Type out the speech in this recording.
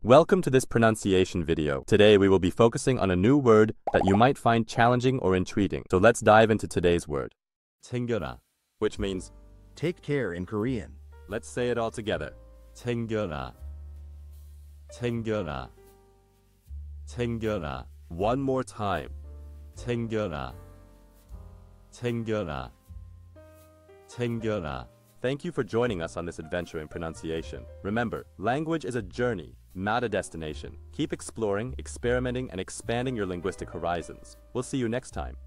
Welcome to this pronunciation video. Today we will be focusing on a new word that you might find challenging or intriguing. So let's dive into today's word. chaenggyeora, which means take care in Korean. let's say it all together. chaenggyeora. chaenggyeora. chaenggyeora. One more time. chaenggyeora. chaenggyeora. chaenggyeora. Thank you for joining us on this adventure in pronunciation. Remember, language is a journey, not a destination. Keep exploring, experimenting, and expanding your linguistic horizons. We'll see you next time.